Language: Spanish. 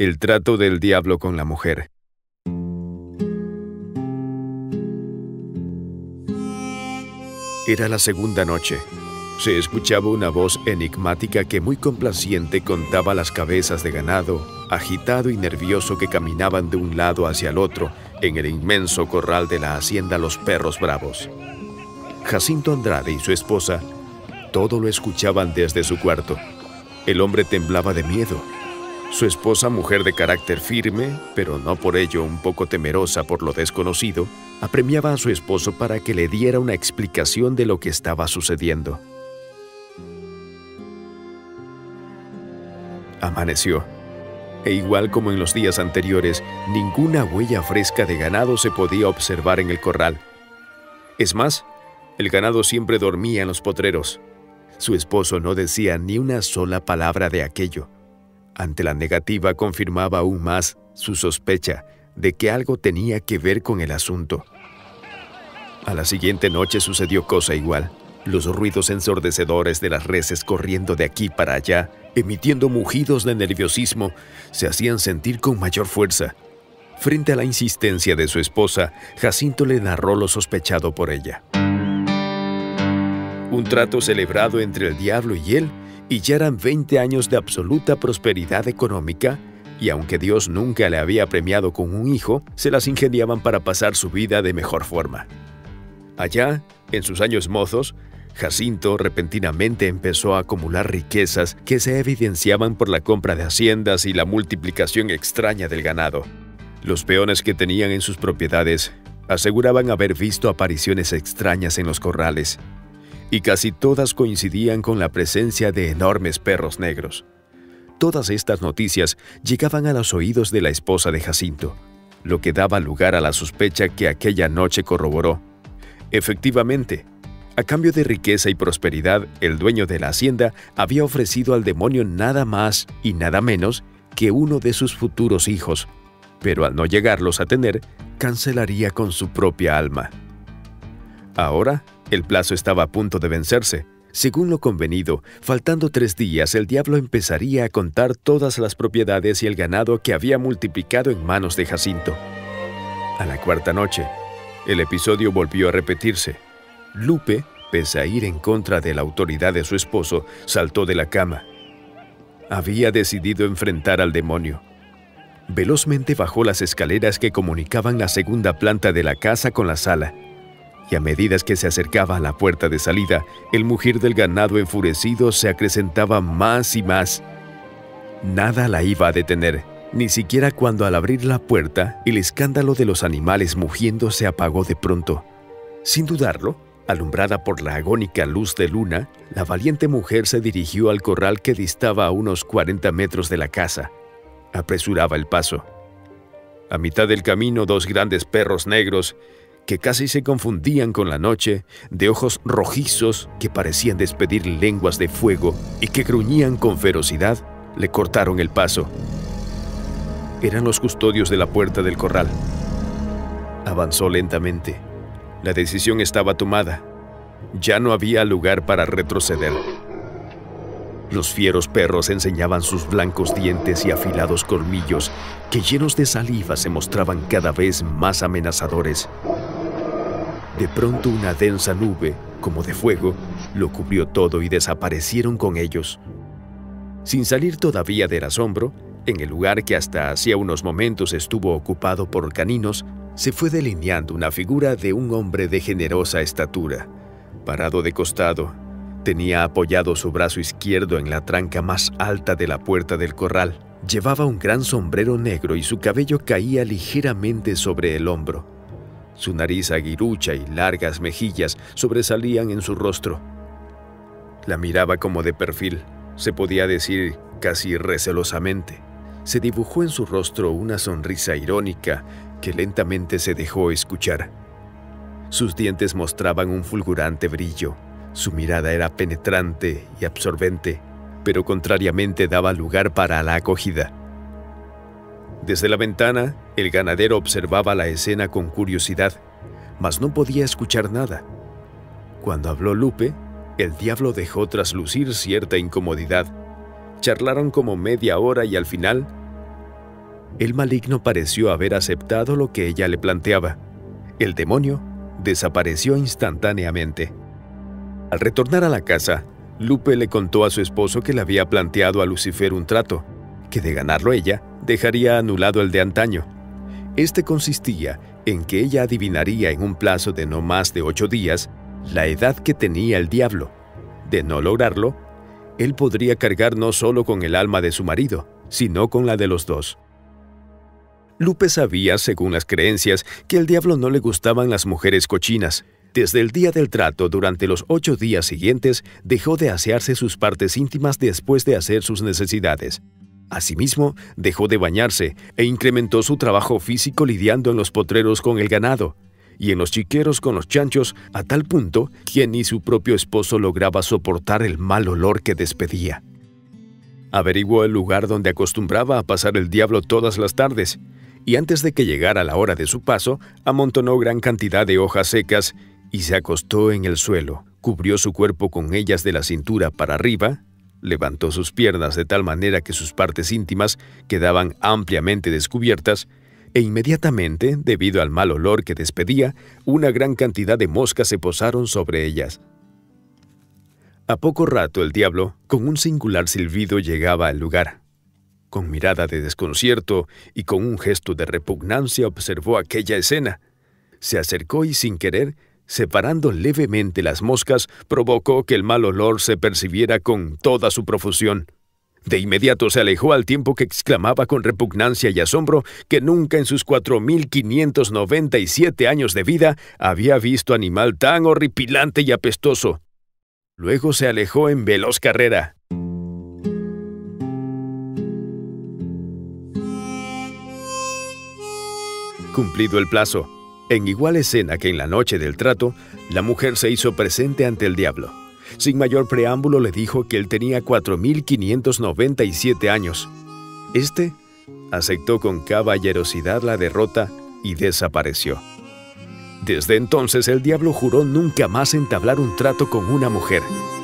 El trato del diablo con la mujer. Era la segunda noche. Se escuchaba una voz enigmática que muy complaciente contaba las cabezas de ganado, agitado y nervioso que caminaban de un lado hacia el otro en el inmenso corral de la hacienda Los Perros Bravos. Jacinto Andrade y su esposa todo lo escuchaban desde su cuarto. El hombre temblaba de miedo. Su esposa, mujer de carácter firme, pero no por ello un poco temerosa por lo desconocido, apremiaba a su esposo para que le diera una explicación de lo que estaba sucediendo. Amaneció, e igual como en los días anteriores, ninguna huella fresca de ganado se podía observar en el corral. Es más, el ganado siempre dormía en los potreros. Su esposo no decía ni una sola palabra de aquello. Ante la negativa confirmaba aún más su sospecha de que algo tenía que ver con el asunto. A la siguiente noche sucedió cosa igual. Los ruidos ensordecedores de las reses corriendo de aquí para allá, emitiendo mugidos de nerviosismo, se hacían sentir con mayor fuerza. Frente a la insistencia de su esposa, Jacinto le narró lo sospechado por ella. Un trato celebrado entre el diablo y él, y ya eran 20 años de absoluta prosperidad económica, y aunque Dios nunca le había premiado con un hijo, se las ingeniaban para pasar su vida de mejor forma. Allá, en sus años mozos, Jacinto repentinamente empezó a acumular riquezas que se evidenciaban por la compra de haciendas y la multiplicación extraña del ganado. Los peones que tenían en sus propiedades aseguraban haber visto apariciones extrañas en los corrales, y casi todas coincidían con la presencia de enormes perros negros. Todas estas noticias llegaban a los oídos de la esposa de Jacinto, lo que daba lugar a la sospecha que aquella noche corroboró. Efectivamente, a cambio de riqueza y prosperidad, el dueño de la hacienda había ofrecido al demonio nada más y nada menos que uno de sus futuros hijos, pero al no llegarlos a tener, cancelaría con su propia alma. Ahora, el plazo estaba a punto de vencerse. Según lo convenido, faltando 3 días, el diablo empezaría a contar todas las propiedades y el ganado que había multiplicado en manos de Jacinto. A la cuarta noche, el episodio volvió a repetirse. Lupe, pese a ir en contra de la autoridad de su esposo, saltó de la cama. Había decidido enfrentar al demonio. Velozmente bajó las escaleras que comunicaban la segunda planta de la casa con la sala, y a medida que se acercaba a la puerta de salida, el mugir del ganado enfurecido se acrecentaba más y más. Nada la iba a detener, ni siquiera cuando al abrir la puerta, el escándalo de los animales mugiendo se apagó de pronto. Sin dudarlo, alumbrada por la agónica luz de luna, la valiente mujer se dirigió al corral que distaba a unos 40 metros de la casa. Apresuraba el paso. A mitad del camino, 2 grandes perros negros, que casi se confundían con la noche, de ojos rojizos que parecían despedir lenguas de fuego y que gruñían con ferocidad, le cortaron el paso. Eran los custodios de la puerta del corral. Avanzó lentamente. La decisión estaba tomada. Ya no había lugar para retroceder. Los fieros perros enseñaban sus blancos dientes y afilados colmillos que, llenos de saliva, se mostraban cada vez más amenazadores. De pronto una densa nube, como de fuego, lo cubrió todo y desaparecieron con ellos. Sin salir todavía del asombro, en el lugar que hasta hacía unos momentos estuvo ocupado por caninos, se fue delineando una figura de un hombre de generosa estatura. Parado de costado, tenía apoyado su brazo izquierdo en la tranca más alta de la puerta del corral. Llevaba un gran sombrero negro y su cabello caía ligeramente sobre el hombro. Su nariz aguilucha y largas mejillas sobresalían en su rostro. La miraba como de perfil, se podía decir casi recelosamente. Se dibujó en su rostro una sonrisa irónica que lentamente se dejó escuchar. Sus dientes mostraban un fulgurante brillo. Su mirada era penetrante y absorbente, pero contrariamente daba lugar para la acogida. Desde la ventana, el ganadero observaba la escena con curiosidad, mas no podía escuchar nada. Cuando habló Lupe, el diablo dejó traslucir cierta incomodidad. Charlaron como media hora y al final, El maligno pareció haber aceptado lo que ella le planteaba. El demonio desapareció instantáneamente. Al retornar a la casa, Lupe le contó a su esposo que le había planteado a Lucifer un trato, que de ganarlo ella, dejaría anulado el de antaño. Este consistía en que ella adivinaría en un plazo de no más de 8 días la edad que tenía el diablo. De no lograrlo, él podría cargar no solo con el alma de su marido, sino con la de los dos. Lupe sabía, según las creencias, que al diablo no le gustaban las mujeres cochinas. Desde el día del trato, durante los 8 días siguientes, dejó de asearse sus partes íntimas después de hacer sus necesidades. Asimismo, dejó de bañarse e incrementó su trabajo físico lidiando en los potreros con el ganado y en los chiqueros con los chanchos, a tal punto que ni su propio esposo lograba soportar el mal olor que despedía. Averiguó el lugar donde acostumbraba a pasar el diablo todas las tardes, y antes de que llegara la hora de su paso, amontonó gran cantidad de hojas secas y se acostó en el suelo, cubrió su cuerpo con ellas de la cintura para arriba, levantó sus piernas de tal manera que sus partes íntimas quedaban ampliamente descubiertas, e inmediatamente, debido al mal olor que despedía, una gran cantidad de moscas se posaron sobre ellas. A poco rato el diablo, con un singular silbido, llegaba al lugar. Con mirada de desconcierto y con un gesto de repugnancia observó aquella escena. Se acercó y sin querer, separando levemente las moscas, provocó que el mal olor se percibiera con toda su profusión. De inmediato se alejó al tiempo que exclamaba con repugnancia y asombro que nunca en sus 4.597 años de vida había visto animal tan horripilante y apestoso. Luego se alejó en veloz carrera. Cumplido el plazo, en igual escena que en la noche del trato, la mujer se hizo presente ante el diablo. Sin mayor preámbulo le dijo que él tenía 4.597 años. Este aceptó con caballerosidad la derrota y desapareció. Desde entonces el diablo juró nunca más entablar un trato con una mujer.